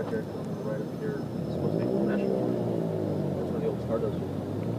project right up here. It's supposed to be National. That's where the old Stardust was.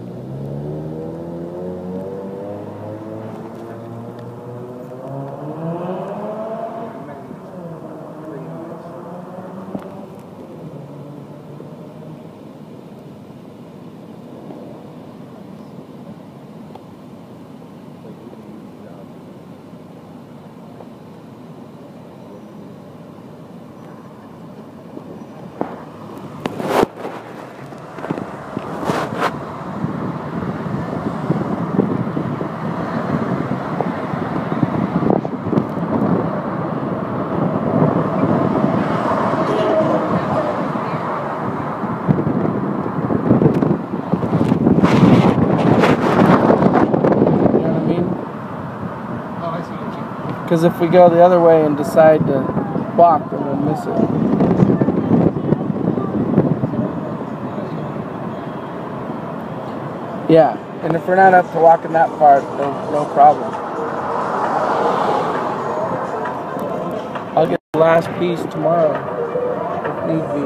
Because if we go the other way and decide to walk, then we'll miss it. Yeah, and if we're not up to walking that far, no problem. I'll get the last piece tomorrow, if need be.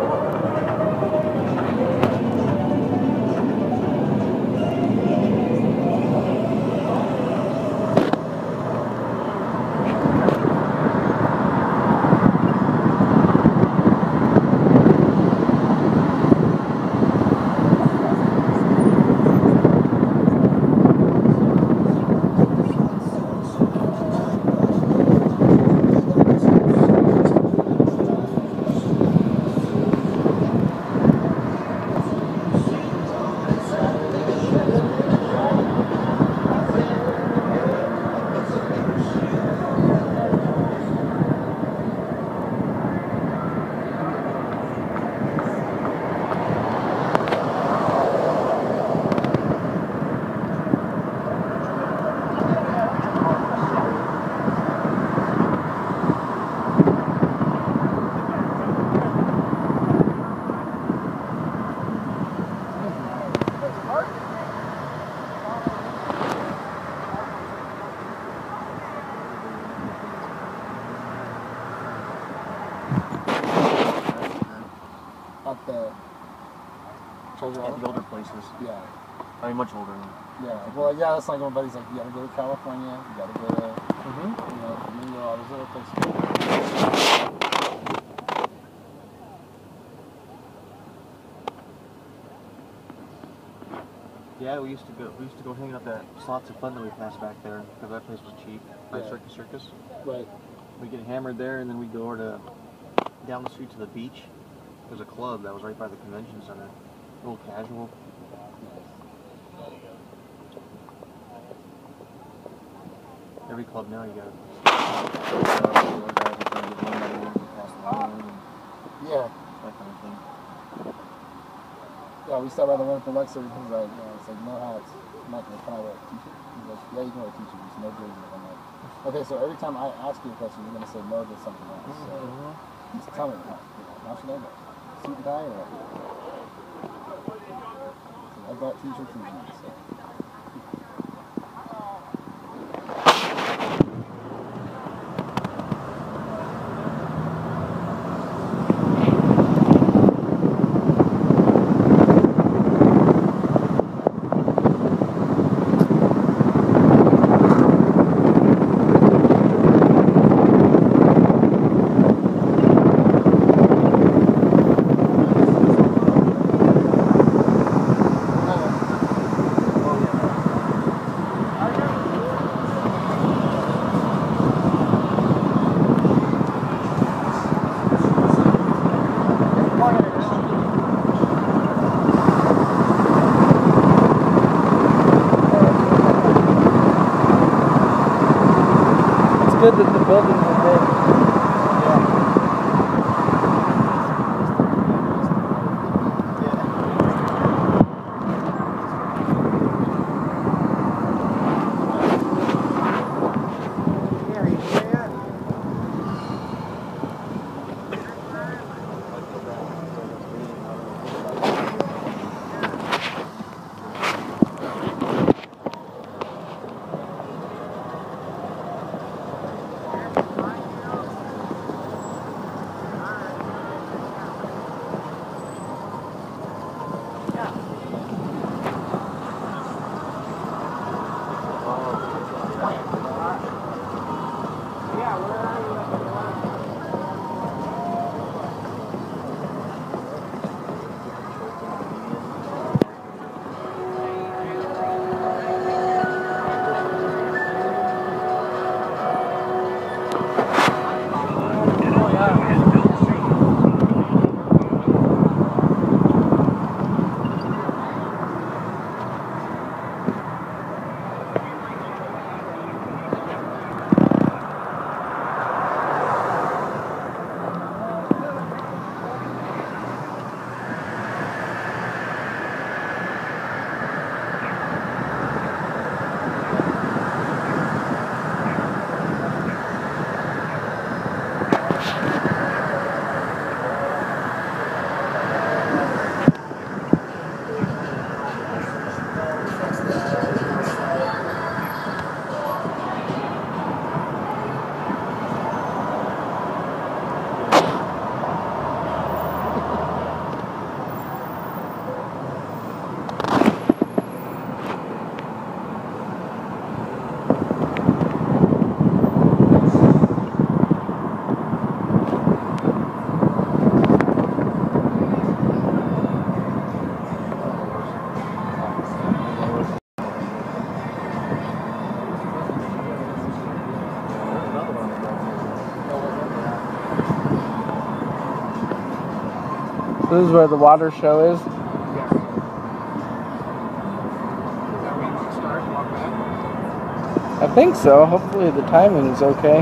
At the At the older places. Yeah. I mean, much older. Yeah. Well, yeah, that's like when buddy's like, you gotta go to California, you gotta go to, you know, all those other places. Yeah, we used to go hang out at Slots of Fun that we passed back there because that place was cheap. By Circus. Right. We'd get hammered there, and then we'd go over to down the street to the beach. There's a club that was right by the convention center. A little casual. Every club now you got. Yeah. That kind of thing. Yeah, we stopped by the one for Lexa because like, you know, it's like no hats. I'm not gonna kind of wear a t-shirt. He's like, yeah, you can wear a t-shirt, just no jersey. I'm like, okay, so every time I ask you a question, you're gonna say no to something else. So just tell me, how should I go? Suit and tie or what? So I bought t-shirts and jeans. So. Good that the buildings are big. This is where the water show is. Yes. Is that where you want to start and walk back? I think so. Hopefully the timing's okay.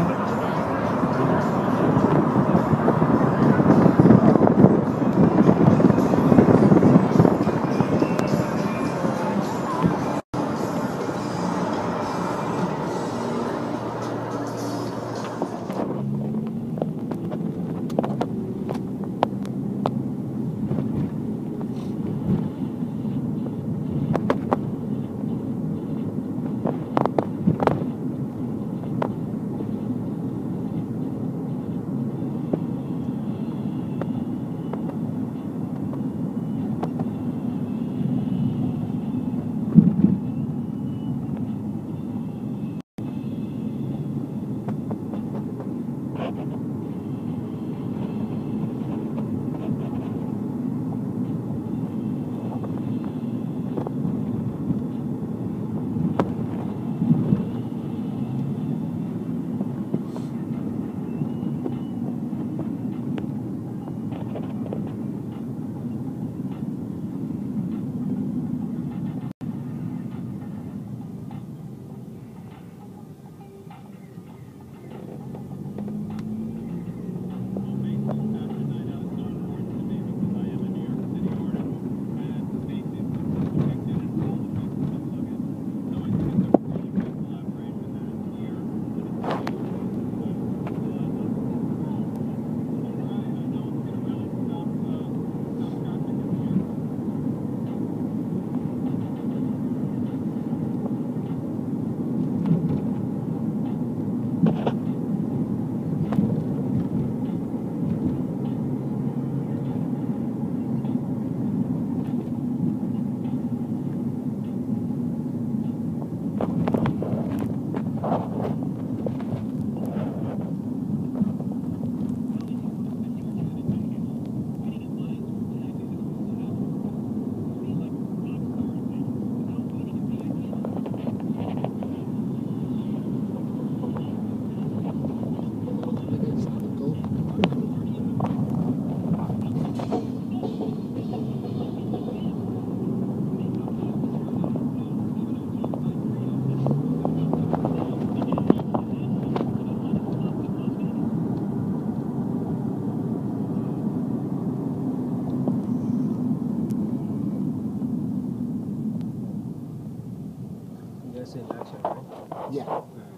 You guys say Max, right? Yeah.